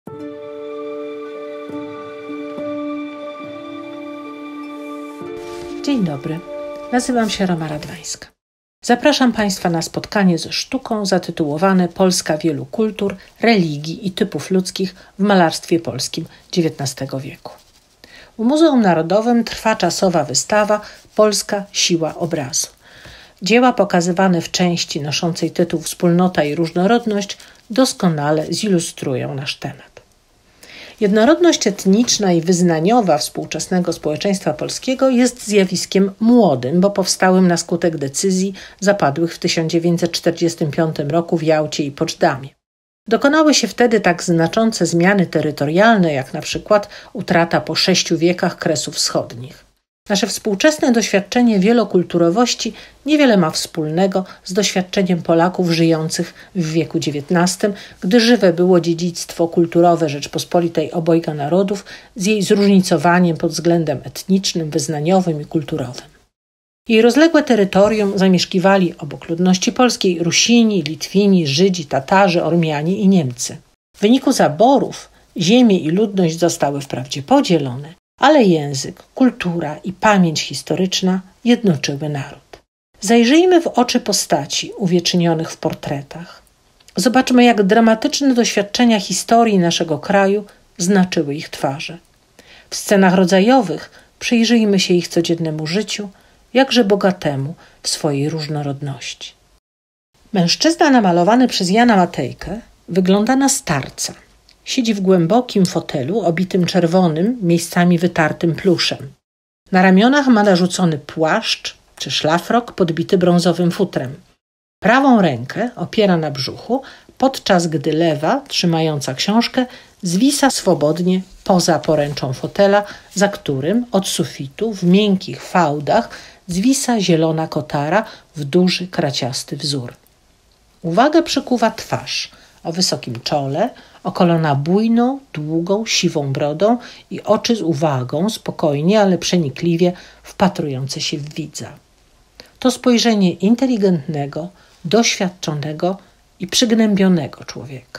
Dzień dobry, nazywam się Roma Radwańska. Zapraszam Państwa na spotkanie ze sztuką zatytułowane Polska wielu kultur, religii i typów ludzkich w malarstwie polskim XIX wieku. W Muzeum Narodowym trwa czasowa wystawa Polska siła obrazu. Dzieła pokazywane w części noszącej tytuł Wspólnota i różnorodność doskonale zilustrują nasz temat. Jednorodność etniczna i wyznaniowa współczesnego społeczeństwa polskiego jest zjawiskiem młodym, bo powstałym na skutek decyzji zapadłych w 1945 roku w Jałcie i Poczdamie. Dokonały się wtedy tak znaczące zmiany terytorialne, jak na przykład utrata po 6 wiekach Kresów Wschodnich. Nasze współczesne doświadczenie wielokulturowości niewiele ma wspólnego z doświadczeniem Polaków żyjących w wieku XIX, gdy żywe było dziedzictwo kulturowe Rzeczpospolitej obojga narodów z jej zróżnicowaniem pod względem etnicznym, wyznaniowym i kulturowym. Jej rozległe terytorium zamieszkiwali obok ludności polskiej Rusini, Litwini, Żydzi, Tatarzy, Ormianie i Niemcy. W wyniku zaborów ziemie i ludność zostały wprawdzie podzielone, ale język, kultura i pamięć historyczna jednoczyły naród. Zajrzyjmy w oczy postaci uwiecznionych w portretach. Zobaczmy, jak dramatyczne doświadczenia historii naszego kraju znaczyły ich twarze. W scenach rodzajowych przyjrzyjmy się ich codziennemu życiu, jakże bogatemu w swojej różnorodności. Mężczyzna namalowany przez Jana Matejkę wygląda na starca. Siedzi w głębokim fotelu obitym czerwonym, miejscami wytartym pluszem. Na ramionach ma narzucony płaszcz czy szlafrok podbity brązowym futrem. Prawą rękę opiera na brzuchu, podczas gdy lewa, trzymająca książkę, zwisa swobodnie poza poręczą fotela, za którym od sufitu w miękkich fałdach zwisa zielona kotara w duży, kraciasty wzór. Uwagę przykuwa twarz o wysokim czole, okolona bujną, długą, siwą brodą i oczy z uwagą, spokojnie, ale przenikliwie wpatrujące się w widza. To spojrzenie inteligentnego, doświadczonego i przygnębionego człowieka.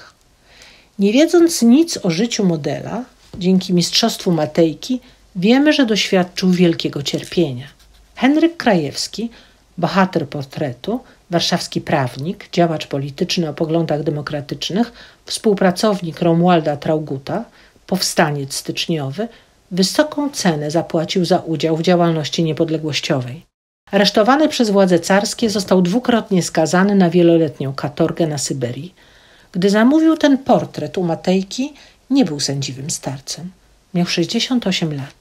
Nie wiedząc nic o życiu modela, dzięki mistrzostwu Matejki wiemy, że doświadczył wielkiego cierpienia. Henryk Krajewski, bohater portretu, warszawski prawnik, działacz polityczny o poglądach demokratycznych, współpracownik Romualda Trauguta, powstaniec styczniowy, wysoką cenę zapłacił za udział w działalności niepodległościowej. Aresztowany przez władze carskie został dwukrotnie skazany na wieloletnią katorgę na Syberii. Gdy zamówił ten portret u Matejki, nie był sędziwym starcem. Miał 68 lat.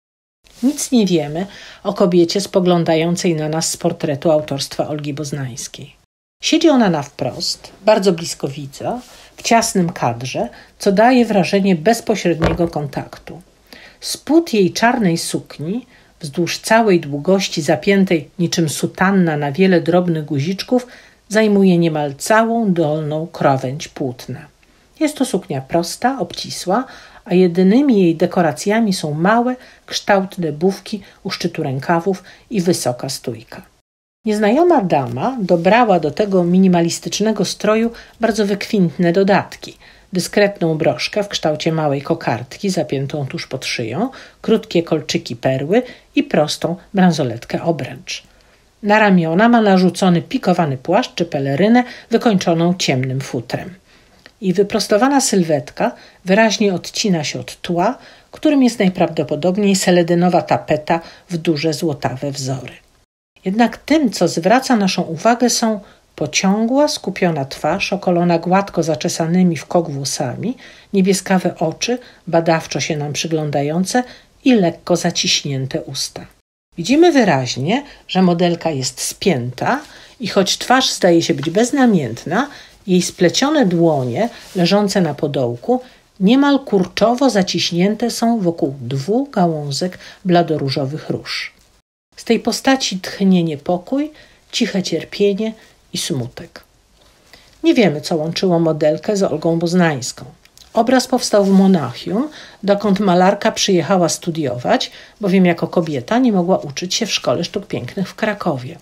Nic nie wiemy o kobiecie spoglądającej na nas z portretu autorstwa Olgi Boznańskiej. Siedzi ona na wprost, bardzo blisko widza, w ciasnym kadrze, co daje wrażenie bezpośredniego kontaktu. Spód jej czarnej sukni, wzdłuż całej długości zapiętej niczym sutanna na wiele drobnych guziczków, zajmuje niemal całą dolną krawędź płótna. Jest to suknia prosta, obcisła, a jedynymi jej dekoracjami są małe, kształtne bufki u szczytu rękawów i wysoka stójka. Nieznajoma dama dobrała do tego minimalistycznego stroju bardzo wykwintne dodatki. Dyskretną broszkę w kształcie małej kokardki zapiętą tuż pod szyją, krótkie kolczyki perły i prostą bransoletkę obręcz. Na ramiona ma narzucony pikowany płaszcz czy pelerynę wykończoną ciemnym futrem. I wyprostowana sylwetka wyraźnie odcina się od tła, którym jest najprawdopodobniej seledynowa tapeta w duże złotawe wzory. Jednak tym, co zwraca naszą uwagę, są pociągła, skupiona twarz, okolona gładko zaczesanymi w kok włosami, niebieskawe oczy, badawczo się nam przyglądające i lekko zaciśnięte usta. Widzimy wyraźnie, że modelka jest spięta i choć twarz zdaje się być beznamiętna, jej splecione dłonie, leżące na podołku, niemal kurczowo zaciśnięte są wokół 2 gałązek bladoróżowych róż. Z tej postaci tchnie niepokój, ciche cierpienie i smutek. Nie wiemy, co łączyło modelkę z Olgą Boznańską. Obraz powstał w Monachium, dokąd malarka przyjechała studiować, bowiem jako kobieta nie mogła uczyć się w Szkole Sztuk Pięknych w Krakowie.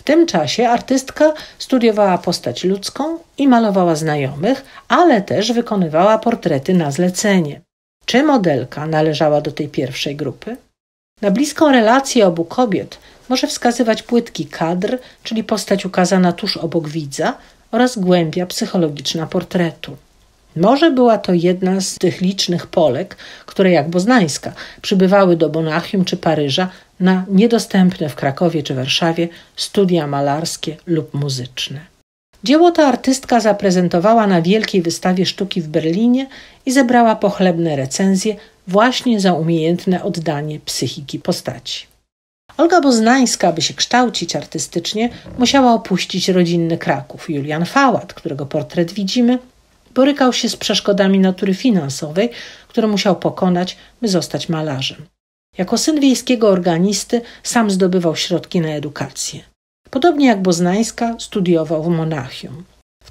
W tym czasie artystka studiowała postać ludzką i malowała znajomych, ale też wykonywała portrety na zlecenie. Czy modelka należała do tej pierwszej grupy? Na bliską relację obu kobiet może wskazywać płytki kadr, czyli postać ukazana tuż obok widza, oraz głębia psychologiczna portretu. Może była to jedna z tych licznych Polek, które jak Boznańska przybywały do Monachium czy Paryża na niedostępne w Krakowie czy Warszawie studia malarskie lub muzyczne. Dzieło to artystka zaprezentowała na Wielkiej Wystawie Sztuki w Berlinie i zebrała pochlebne recenzje właśnie za umiejętne oddanie psychiki postaci. Olga Boznańska, aby się kształcić artystycznie, musiała opuścić rodzinny Kraków. Julian Fałat, którego portret widzimy, borykał się z przeszkodami natury finansowej, które musiał pokonać, by zostać malarzem. Jako syn wiejskiego organisty sam zdobywał środki na edukację. Podobnie jak Boznańska studiował w Monachium. W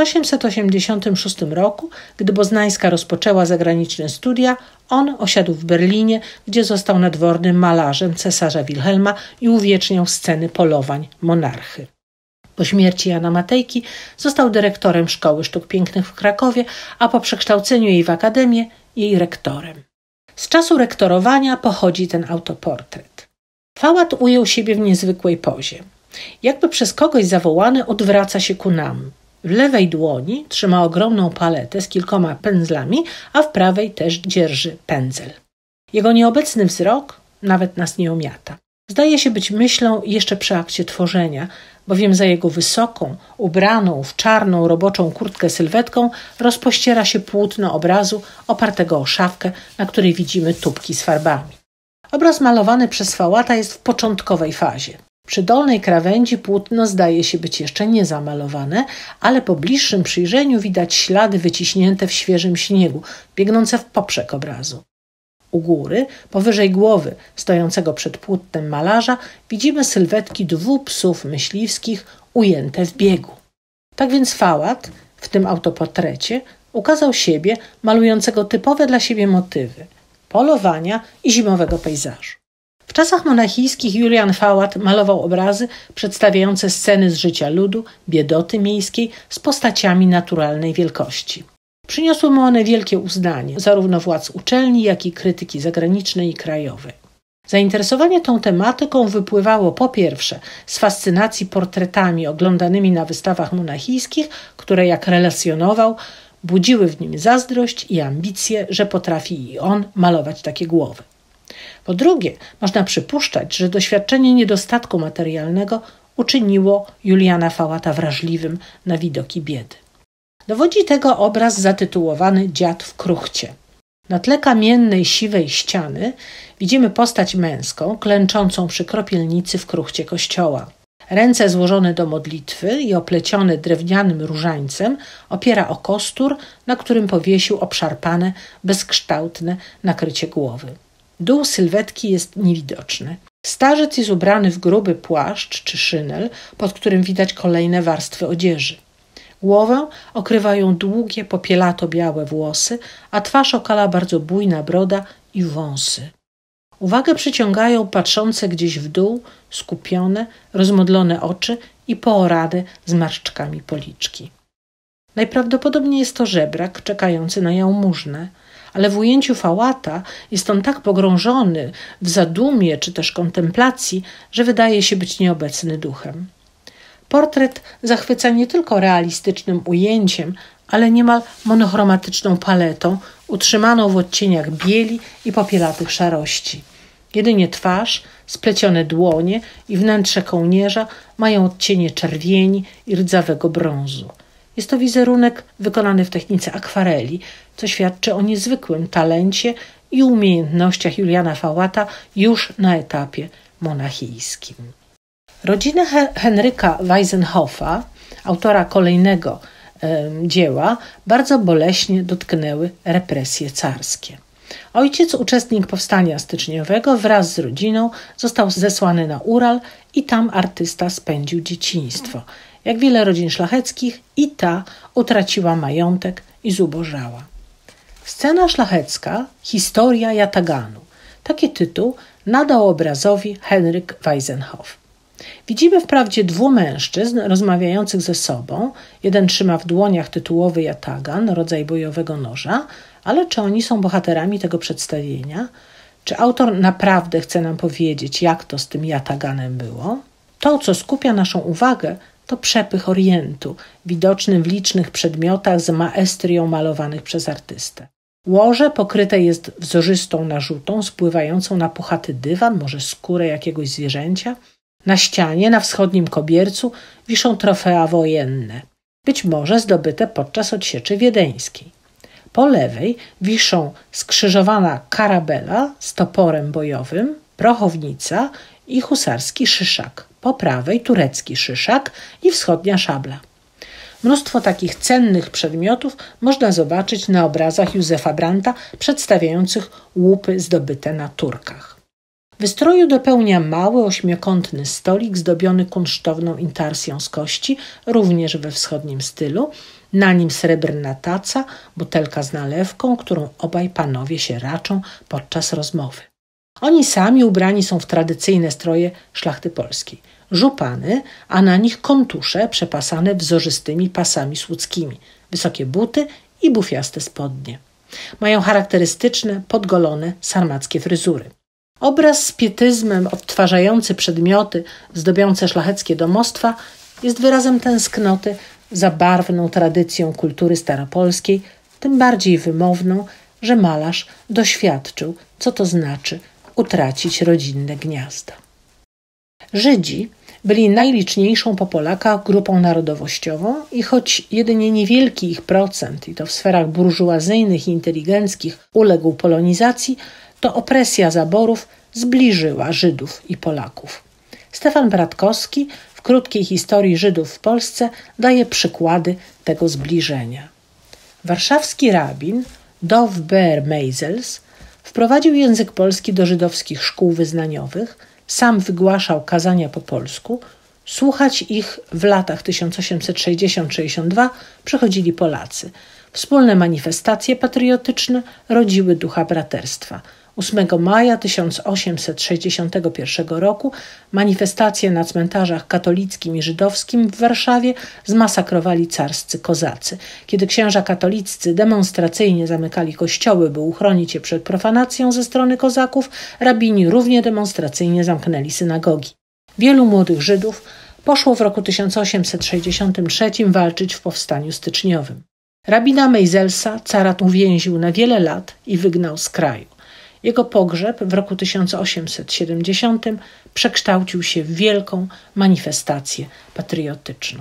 1886 roku, gdy Boznańska rozpoczęła zagraniczne studia, on osiadł w Berlinie, gdzie został nadwornym malarzem cesarza Wilhelma i uwieczniał sceny polowań monarchy. Po śmierci Jana Matejki został dyrektorem Szkoły Sztuk Pięknych w Krakowie, a po przekształceniu jej w akademię jej rektorem. Z czasu rektorowania pochodzi ten autoportret. Fałat ujął siebie w niezwykłej pozie. Jakby przez kogoś zawołany odwraca się ku nam. W lewej dłoni trzyma ogromną paletę z kilkoma pędzlami, a w prawej też dzierży pędzel. Jego nieobecny wzrok nawet nas nie omiata. Zdaje się być myślą jeszcze przy akcie tworzenia, bowiem za jego wysoką, ubraną w czarną roboczą kurtkę sylwetką rozpościera się płótno obrazu opartego o szafkę, na której widzimy tubki z farbami. Obraz malowany przez Fałata jest w początkowej fazie. Przy dolnej krawędzi płótno zdaje się być jeszcze niezamalowane, ale po bliższym przyjrzeniu widać ślady wyciśnięte w świeżym śniegu, biegnące w poprzek obrazu. U góry, powyżej głowy stojącego przed płótnem malarza, widzimy sylwetki 2 psów myśliwskich ujęte w biegu. Tak więc Fałat w tym autoportrecie ukazał siebie malującego typowe dla siebie motywy – polowania i zimowego pejzażu. W czasach monachijskich Julian Fałat malował obrazy przedstawiające sceny z życia ludu, biedoty miejskiej z postaciami naturalnej wielkości. Przyniosły mu one wielkie uznanie, zarówno władz uczelni, jak i krytyki zagranicznej i krajowej. Zainteresowanie tą tematyką wypływało po pierwsze z fascynacji portretami oglądanymi na wystawach monachijskich, które, jak relacjonował, budziły w nim zazdrość i ambicje, że potrafi i on malować takie głowy. Po drugie, można przypuszczać, że doświadczenie niedostatku materialnego uczyniło Juliana Fałata wrażliwym na widoki biedy. Dowodzi tego obraz zatytułowany Dziad w kruchcie. Na tle kamiennej, siwej ściany widzimy postać męską klęczącą przy kropielnicy w kruchcie kościoła. Ręce złożone do modlitwy i oplecione drewnianym różańcem opiera o kostur, na którym powiesił obszarpane, bezkształtne nakrycie głowy. Dół sylwetki jest niewidoczny. Starzec jest ubrany w gruby płaszcz czy szynel, pod którym widać kolejne warstwy odzieży. Głowę okrywają długie, popielato-białe włosy, a twarz okala bardzo bujna broda i wąsy. Uwagę przyciągają patrzące gdzieś w dół, skupione, rozmodlone oczy i poorane zmarszczkami policzki. Najprawdopodobniej jest to żebrak czekający na jałmużnę, ale w ujęciu Fałata jest on tak pogrążony w zadumie czy też kontemplacji, że wydaje się być nieobecny duchem. Portret zachwyca nie tylko realistycznym ujęciem, ale niemal monochromatyczną paletą, utrzymaną w odcieniach bieli i popielatych szarości. Jedynie twarz, splecione dłonie i wnętrze kołnierza mają odcienie czerwieni i rdzawego brązu. Jest to wizerunek wykonany w technice akwareli, co świadczy o niezwykłym talencie i umiejętnościach Juliana Fałata już na etapie monachijskim. Rodzinę Henryka Weissenhoffa, autora kolejnego dzieła, bardzo boleśnie dotknęły represje carskie. Ojciec, uczestnik powstania styczniowego, wraz z rodziną został zesłany na Ural i tam artysta spędził dzieciństwo. Jak wiele rodzin szlacheckich, i ta utraciła majątek i zubożała. Scena szlachecka – Historia Jataganu. Taki tytuł nadał obrazowi Henryk Weissenhoff. Widzimy wprawdzie dwóch mężczyzn rozmawiających ze sobą. Jeden trzyma w dłoniach tytułowy jatagan, rodzaj bojowego noża, ale czy oni są bohaterami tego przedstawienia? Czy autor naprawdę chce nam powiedzieć, jak to z tym jataganem było? To, co skupia naszą uwagę, to przepych Orientu, widoczny w licznych przedmiotach z maestrią malowanych przez artystę. Łoże pokryte jest wzorzystą narzutą, spływającą na puchaty dywan, może skórę jakiegoś zwierzęcia. Na ścianie, na wschodnim kobiercu, wiszą trofea wojenne, być może zdobyte podczas odsieczy wiedeńskiej. Po lewej wiszą skrzyżowana karabela z toporem bojowym, prochownica i husarski szyszak. Po prawej turecki szyszak i wschodnia szabla. Mnóstwo takich cennych przedmiotów można zobaczyć na obrazach Józefa Brandta przedstawiających łupy zdobyte na Turkach. Wystroju dopełnia mały, ośmiokątny stolik zdobiony kunsztowną intarsją z kości, również we wschodnim stylu. Na nim srebrna taca, butelka z nalewką, którą obaj panowie się raczą podczas rozmowy. Oni sami ubrani są w tradycyjne stroje szlachty polskiej. Żupany, a na nich kontusze przepasane wzorzystymi pasami słuckimi, wysokie buty i bufiaste spodnie. Mają charakterystyczne, podgolone, sarmackie fryzury. Obraz z pietyzmem odtwarzający przedmioty zdobiące szlacheckie domostwa jest wyrazem tęsknoty za barwną tradycją kultury staropolskiej, tym bardziej wymowną, że malarz doświadczył, co to znaczy utracić rodzinne gniazda. Żydzi byli najliczniejszą po Polakach grupą narodowościową i choć jedynie niewielki ich procent, i to w sferach burżuazyjnych i inteligenckich, uległ polonizacji, to opresja zaborów zbliżyła Żydów i Polaków. Stefan Bratkowski w krótkiej historii Żydów w Polsce daje przykłady tego zbliżenia. Warszawski rabin Dov Ber Meisels wprowadził język polski do żydowskich szkół wyznaniowych, sam wygłaszał kazania po polsku, słuchać ich w latach 1860-62 przychodzili Polacy. Wspólne manifestacje patriotyczne rodziły ducha braterstwa. 8 maja 1861 roku manifestacje na cmentarzach katolickim i żydowskim w Warszawie zmasakrowali carscy kozacy. Kiedy księża katoliccy demonstracyjnie zamykali kościoły, by uchronić je przed profanacją ze strony kozaków, rabini równie demonstracyjnie zamknęli synagogi. Wielu młodych Żydów poszło w roku 1863 walczyć w powstaniu styczniowym. Rabina Meiselsa carat uwięził na wiele lat i wygnał z kraju. Jego pogrzeb w roku 1870 przekształcił się w wielką manifestację patriotyczną.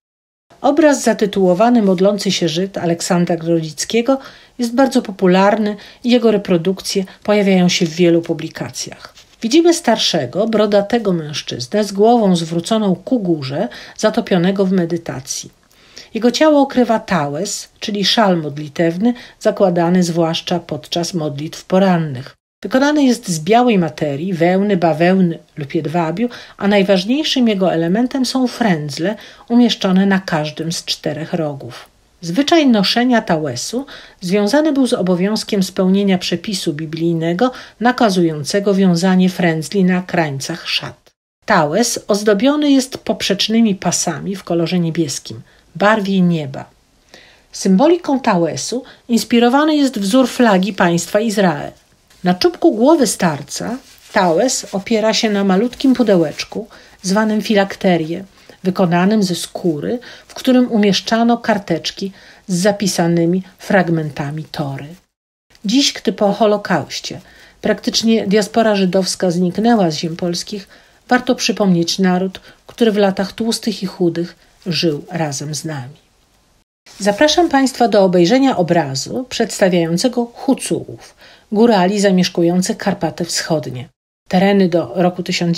Obraz zatytułowany Modlący się Żyd Aleksandra Grodzickiego jest bardzo popularny i jego reprodukcje pojawiają się w wielu publikacjach. Widzimy starszego, brodatego mężczyznę z głową zwróconą ku górze, zatopionego w medytacji. Jego ciało okrywa tałes, czyli szal modlitewny, zakładany zwłaszcza podczas modlitw porannych. Wykonany jest z białej materii, wełny, bawełny lub jedwabiu, a najważniejszym jego elementem są frędzle umieszczone na każdym z 4 rogów. Zwyczaj noszenia tałysu związany był z obowiązkiem spełnienia przepisu biblijnego nakazującego wiązanie frędzli na krańcach szat. Tałes ozdobiony jest poprzecznymi pasami w kolorze niebieskim, barwie nieba. Symboliką tałysu inspirowany jest wzór flagi państwa Izrael. Na czubku głowy starca tałes opiera się na malutkim pudełeczku zwanym filakterię, wykonanym ze skóry, w którym umieszczano karteczki z zapisanymi fragmentami Tory. Dziś, gdy po Holokauście praktycznie diaspora żydowska zniknęła z ziem polskich, warto przypomnieć naród, który w latach tłustych i chudych żył razem z nami. Zapraszam Państwa do obejrzenia obrazu przedstawiającego Hucułów, górali zamieszkujących Karpaty Wschodnie. Tereny do roku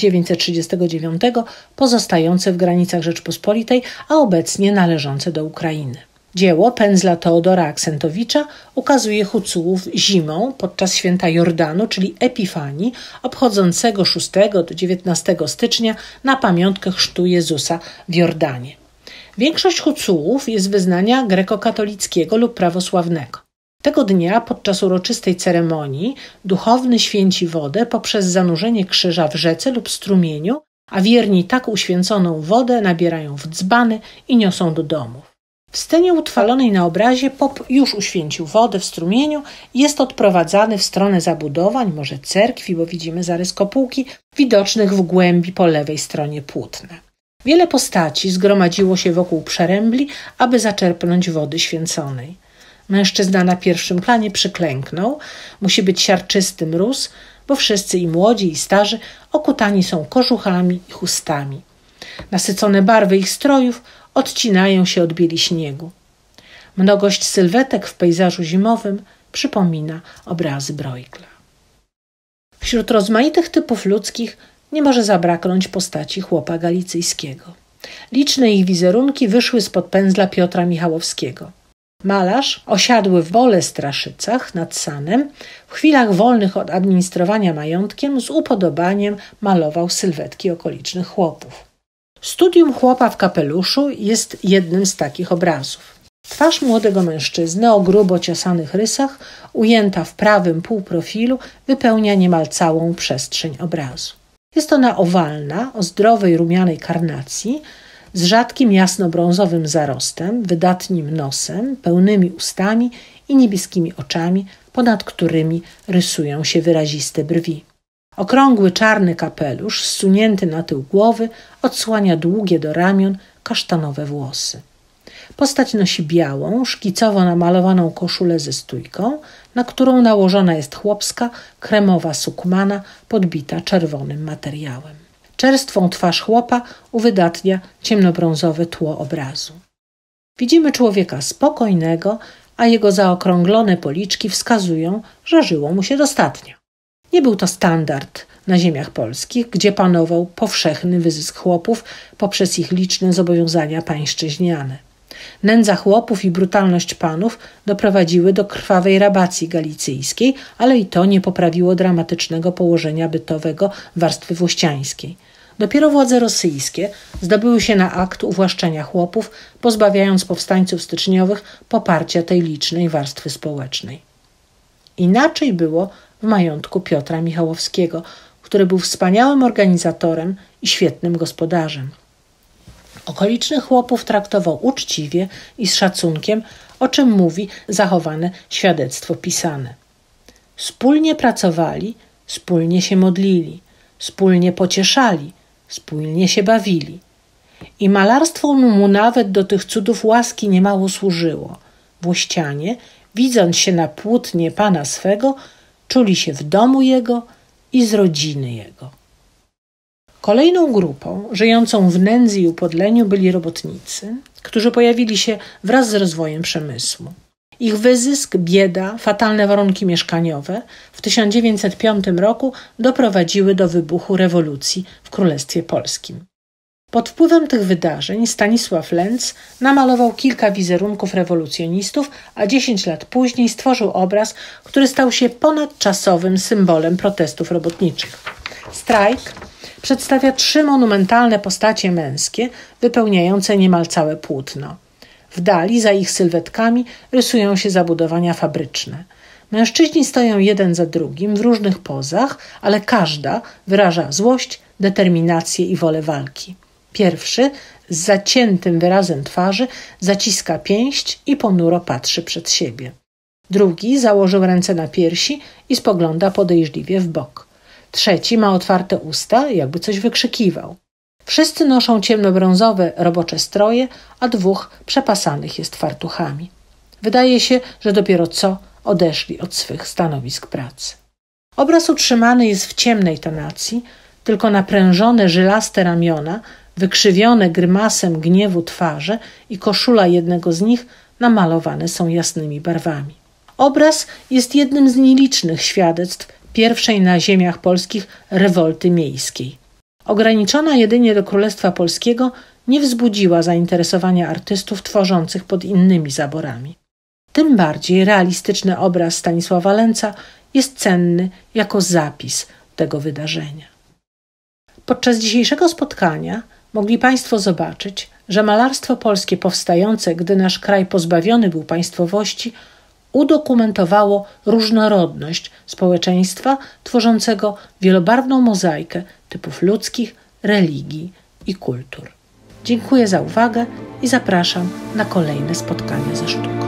1939 pozostające w granicach Rzeczpospolitej, a obecnie należące do Ukrainy. Dzieło pędzla Teodora Aksentowicza ukazuje Hucułów zimą podczas święta Jordanu, czyli Epifanii, obchodzącego 6 do 19 stycznia na pamiątkę chrztu Jezusa w Jordanie. Większość Hucułów jest wyznania grekokatolickiego lub prawosławnego. Tego dnia podczas uroczystej ceremonii duchowny święci wodę poprzez zanurzenie krzyża w rzece lub strumieniu a wierni tak uświęconą wodę nabierają w dzbany i niosą do domów. W scenie utrwalonej na obrazie pop już uświęcił wodę w strumieniu i jest odprowadzany w stronę zabudowań, może cerkwi, bo widzimy zarys kopułki, widocznych w głębi po lewej stronie płótna. Wiele postaci zgromadziło się wokół przerębli, aby zaczerpnąć wody święconej. Mężczyzna na pierwszym planie przyklęknął, musi być siarczysty mróz, bo wszyscy i młodzi i starzy okutani są kożuchami i chustami. Nasycone barwy ich strojów odcinają się od bieli śniegu. Mnogość sylwetek w pejzażu zimowym przypomina obrazy Bruegla. Wśród rozmaitych typów ludzkich nie może zabraknąć postaci chłopa galicyjskiego. Liczne ich wizerunki wyszły spod pędzla Piotra Michałowskiego. Malarz, osiadły w Bolestraszycach nad Sanem, w chwilach wolnych od administrowania majątkiem z upodobaniem malował sylwetki okolicznych chłopów. Studium chłopa w kapeluszu jest jednym z takich obrazów. Twarz młodego mężczyzny o grubo ciosanych rysach, ujęta w prawym półprofilu, wypełnia niemal całą przestrzeń obrazu. Jest ona owalna, o zdrowej rumianej karnacji, z rzadkim jasnobrązowym zarostem, wydatnym nosem, pełnymi ustami i niebieskimi oczami, ponad którymi rysują się wyraziste brwi. Okrągły czarny kapelusz, zsunięty na tył głowy, odsłania długie do ramion kasztanowe włosy. Postać nosi białą, szkicowo namalowaną koszulę ze stójką, na którą nałożona jest chłopska, kremowa sukmana podbita czerwonym materiałem. Czerstwą twarz chłopa uwydatnia ciemnobrązowe tło obrazu. Widzimy człowieka spokojnego, a jego zaokrąglone policzki wskazują, że żyło mu się dostatnio. Nie był to standard na ziemiach polskich, gdzie panował powszechny wyzysk chłopów poprzez ich liczne zobowiązania pańszczyźniane. Nędza chłopów i brutalność panów doprowadziły do krwawej rabacji galicyjskiej, ale i to nie poprawiło dramatycznego położenia bytowego warstwy włościańskiej. Dopiero władze rosyjskie zdobyły się na akt uwłaszczenia chłopów, pozbawiając powstańców styczniowych poparcia tej licznej warstwy społecznej. Inaczej było w majątku Piotra Michałowskiego, który był wspaniałym organizatorem i świetnym gospodarzem. Okolicznych chłopów traktował uczciwie i z szacunkiem, o czym mówi zachowane świadectwo pisane. Wspólnie pracowali, wspólnie się modlili, wspólnie pocieszali, wspólnie się bawili. I malarstwo mu nawet do tych cudów łaski niemało służyło. Włościanie, widząc się na płótnie pana swego, czuli się w domu jego i z rodziny jego. Kolejną grupą żyjącą w nędzy i upodleniu byli robotnicy, którzy pojawili się wraz z rozwojem przemysłu. Ich wyzysk, bieda, fatalne warunki mieszkaniowe w 1905 roku doprowadziły do wybuchu rewolucji w Królestwie Polskim. Pod wpływem tych wydarzeń Stanisław Lentz namalował kilka wizerunków rewolucjonistów, a 10 lat później stworzył obraz, który stał się ponadczasowym symbolem protestów robotniczych. Strajk przedstawia 3 monumentalne postacie męskie, wypełniające niemal całe płótno. W dali, za ich sylwetkami, rysują się zabudowania fabryczne. Mężczyźni stoją jeden za drugim w różnych pozach, ale każda wyraża złość, determinację i wolę walki. Pierwszy, z zaciętym wyrazem twarzy, zaciska pięść i ponuro patrzy przed siebie. Drugi założył ręce na piersi i spogląda podejrzliwie w bok. Trzeci ma otwarte usta, jakby coś wykrzykiwał. Wszyscy noszą ciemnobrązowe robocze stroje, a 2 przepasanych jest fartuchami. Wydaje się, że dopiero co odeszli od swych stanowisk pracy. Obraz utrzymany jest w ciemnej tonacji, tylko naprężone żylaste ramiona, wykrzywione grymasem gniewu twarze i koszula jednego z nich namalowane są jasnymi barwami. Obraz jest jednym z nielicznych świadectw pierwszej na ziemiach polskich rewolty miejskiej. Ograniczona jedynie do Królestwa Polskiego, nie wzbudziła zainteresowania artystów tworzących pod innymi zaborami. Tym bardziej realistyczny obraz Stanisława Lentza jest cenny jako zapis tego wydarzenia. Podczas dzisiejszego spotkania mogli Państwo zobaczyć, że malarstwo polskie powstające, gdy nasz kraj pozbawiony był państwowości, udokumentowało różnorodność społeczeństwa tworzącego wielobarwną mozaikę typów ludzkich, religii i kultur. Dziękuję za uwagę i zapraszam na kolejne spotkania ze sztuką.